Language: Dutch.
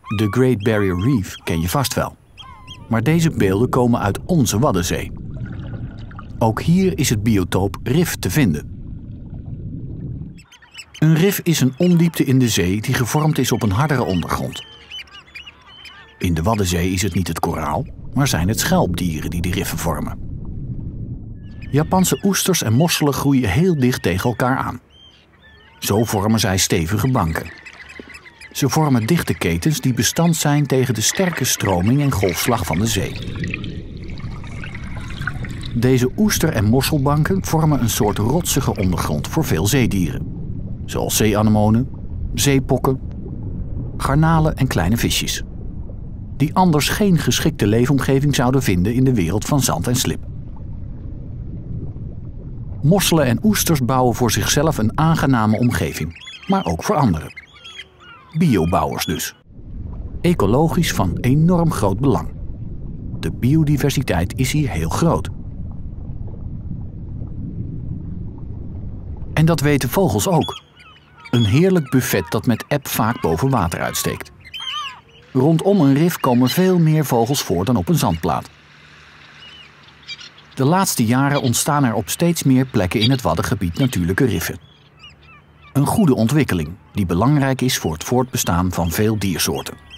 De Great Barrier Reef ken je vast wel. Maar deze beelden komen uit onze Waddenzee. Ook hier is het biotoop rif te vinden. Een rif is een ondiepte in de zee die gevormd is op een hardere ondergrond. In de Waddenzee is het niet het koraal, maar zijn het schelpdieren die de riffen vormen. Japanse oesters en mosselen groeien heel dicht tegen elkaar aan. Zo vormen zij stevige banken. Ze vormen dichte ketens die bestand zijn tegen de sterke stroming en golfslag van de zee. Deze oester- en mosselbanken vormen een soort rotsige ondergrond voor veel zeedieren. Zoals zeeanemonen, zeepokken, garnalen en kleine visjes. Die anders geen geschikte leefomgeving zouden vinden in de wereld van zand en slib. Mosselen en oesters bouwen voor zichzelf een aangename omgeving, maar ook voor anderen. Biobouwers dus. Ecologisch van enorm groot belang. De biodiversiteit is hier heel groot. En dat weten vogels ook. Een heerlijk buffet dat met eb vaak boven water uitsteekt. Rondom een rif komen veel meer vogels voor dan op een zandplaat. De laatste jaren ontstaan er op steeds meer plekken in het Waddengebied natuurlijke riffen. Een goede ontwikkeling die belangrijk is voor het voortbestaan van veel diersoorten.